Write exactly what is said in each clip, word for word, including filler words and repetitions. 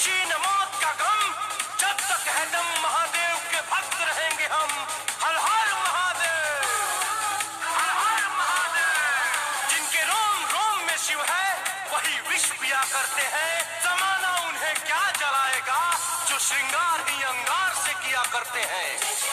खुशी न मौत का गम, जब तक है दम महादेव के भक्त रहेंगे हम। हर हर महादेव, हर हर महादेव। जिनके रोम रोम में शिव है वही विष पिया करते हैं। जमाना उन्हें क्या जलाएगा जो श्रृंगार ही अंगार से किया करते हैं।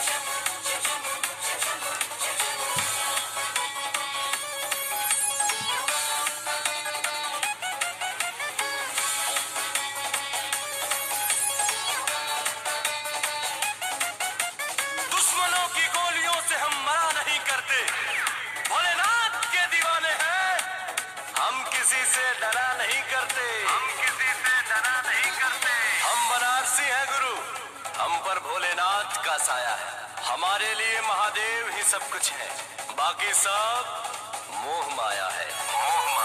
दुश्मनों की गोलियों से हम मरा नहीं करते, भोलेनाथ के दीवाने हैं। हम किसी से डरा नहीं करते, हम किसी से डरा नहीं करते। हम बनारसी हैं गुरु, हम पर भोलेनाथ का साया है। हमारे लिए महादेव ही सब कुछ है, बाकी सब मोह माया है। मोह